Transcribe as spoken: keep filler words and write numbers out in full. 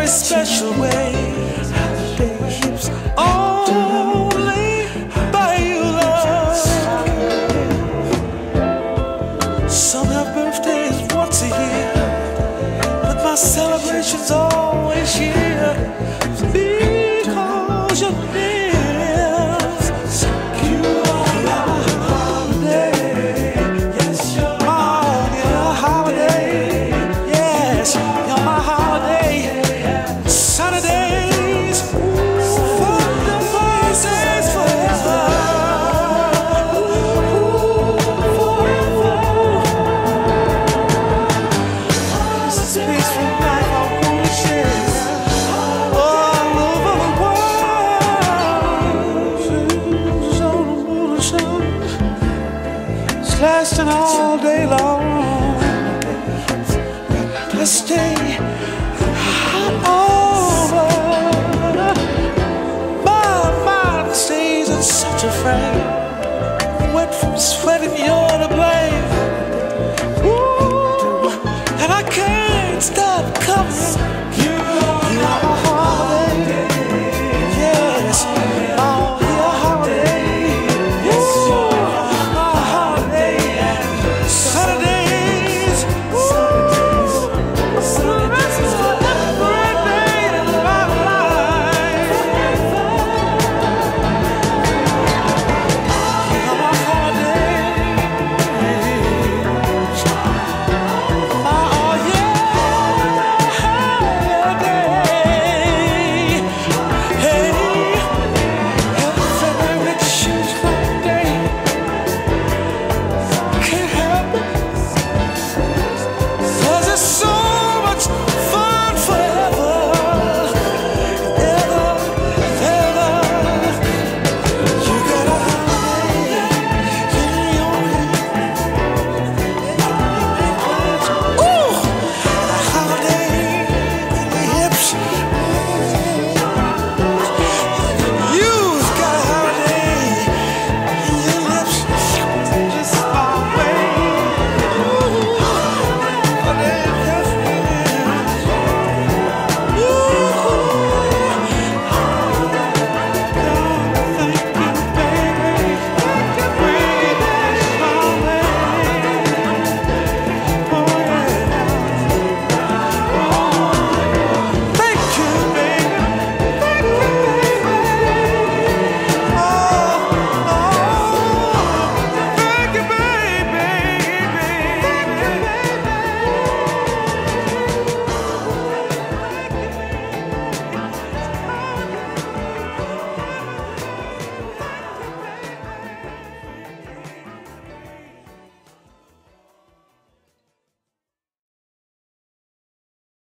special way. Babes, only by you, love. Some have birthdays once a year, but my celebration's always here. Because you're near. You are my holiday. Yes, you're my holiday. Yes, you're my holiday. Saturdays, Thursdays, forever. This is peaceful life I wanna share all over the world. So I wanna show it's lasting all day long.